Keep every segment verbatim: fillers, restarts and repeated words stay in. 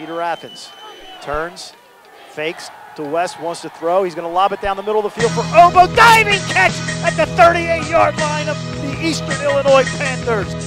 Peter Athens turns, fakes to West, wants to throw. He's going to lob it down the middle of the field for Obo. Diving catch at the thirty-eight yard line of the Eastern Illinois Panthers.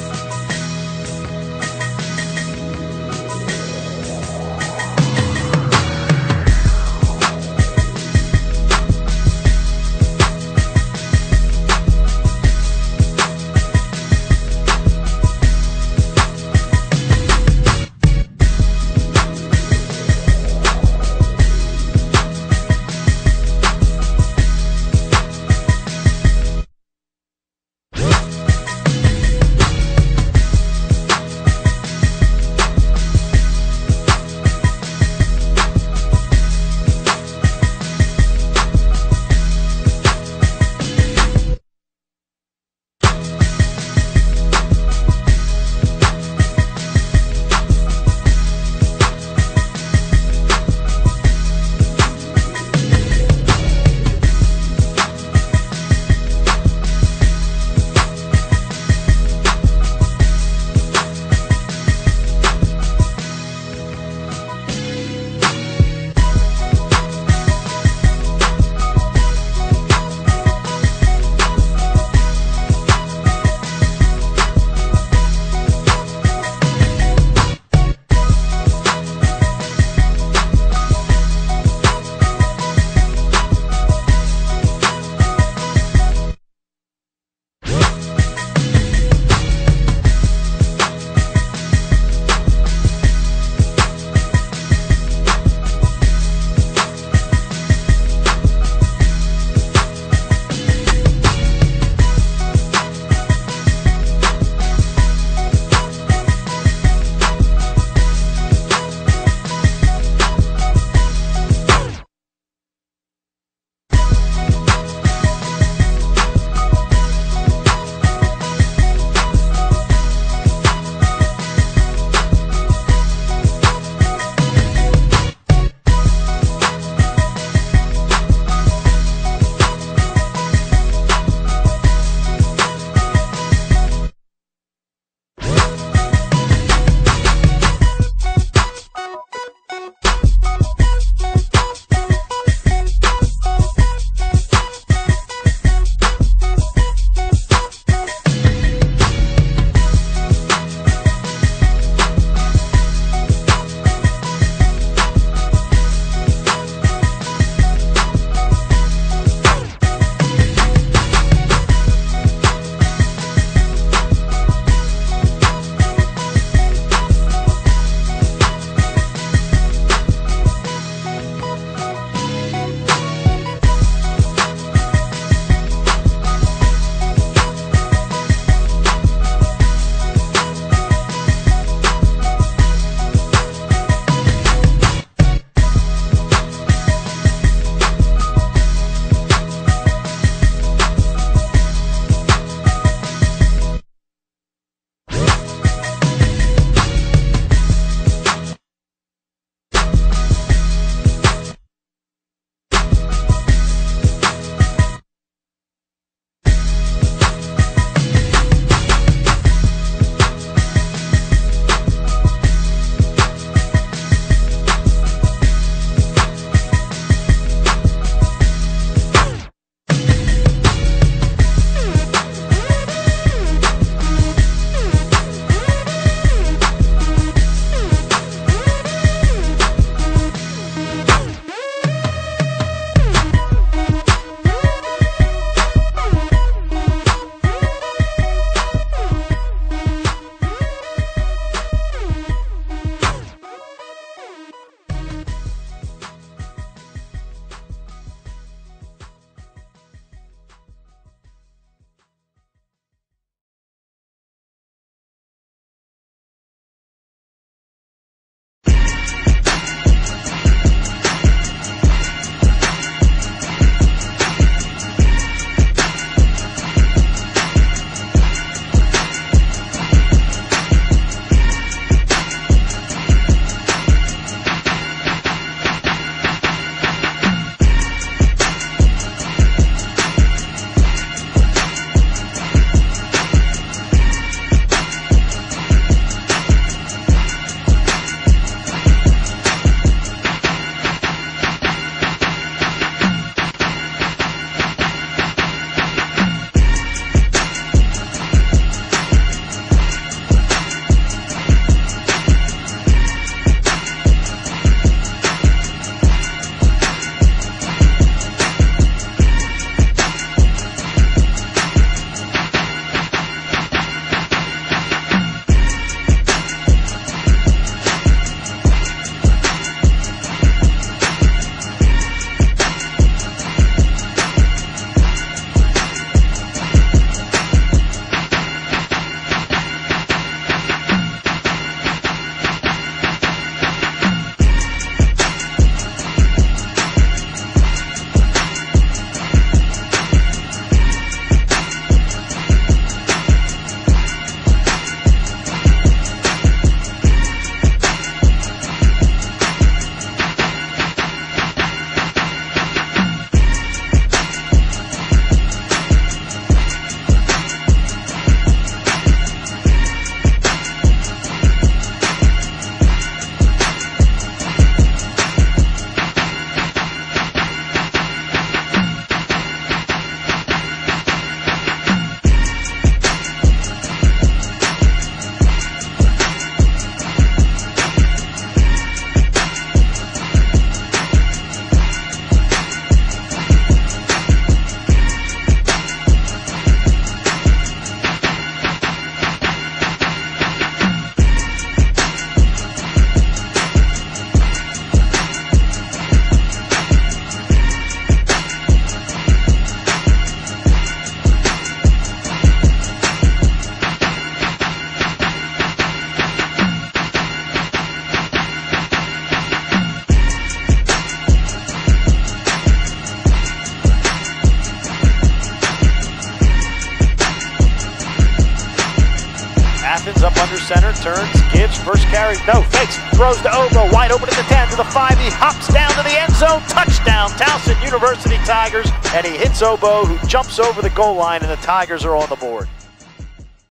center, turns, gives, first carry, no, fakes, throws to Obo, wide open at the ten, to the five, he hops down to the end zone, touchdown, Towson University Tigers, and he hits Obo, who jumps over the goal line, and the Tigers are on the board.